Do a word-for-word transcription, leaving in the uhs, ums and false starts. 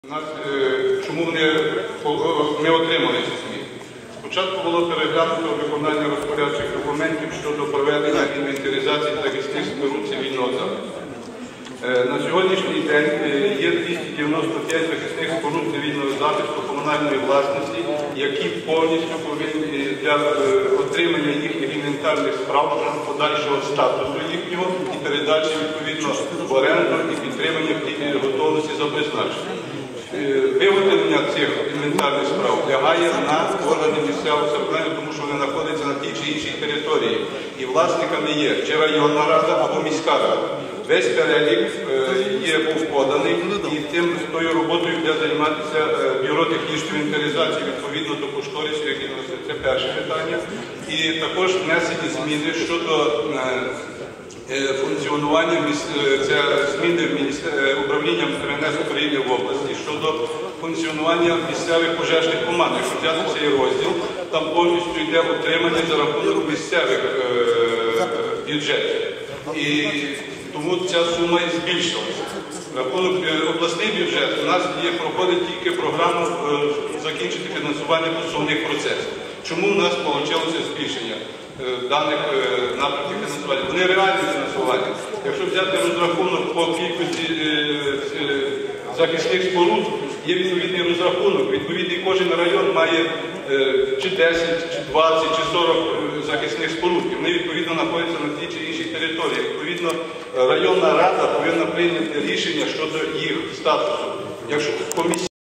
Нас, чому вони не отримали ці зміни? Спочатку було переглянуто виконання розпорядчих документів щодо проведення інвентаризації захисних споруд цивільного захисту. На сьогоднішній день є двісті дев'яносто п'ять захисних споруд цивільного захисту комунальної власності, які повністю повинні для отримання їхніх інвентарних справ, подальшого статусу їхнього і передачі відповідно в оренду і підтримання в готовності за призначення. Виготовлення цих інвентарних справ лягає на органи місцевого самоврядування, тому що вони знаходяться на тій чи іншій території. І власниками є чи районна рада або міська рада. Весь перелік є був поданий, і тим з тою роботою буде займатися бюро технічної інвентаризації відповідно до кошторисів, які носять. Це перше питання. І також внесені зміни щодо функціонування, це зміни в управління МНС України в області щодо функціонування місцевих пожежних команд. Якщо взяти цей розділ, там повністю йде отримання за рахунок місцевих бюджетів. І тому ця сума і збільшилася. Рахунок обласний бюджет у нас є, проходить тільки програма закінчити фінансування посувних процесів. Чому у нас вийшло збільшення даних напрямків фінансування? Вони реальні фінансування. Якщо взяти розрахунок по кількості захисних споруд, є відповідний розрахунок. Відповідний кожен район має чи десять, чи двадцять, чи сорок захисних споруд. І вони відповідно знаходяться на тій чи іншій території. Відповідно, районна рада повинна прийняти рішення щодо їх статусу. Якщо комісія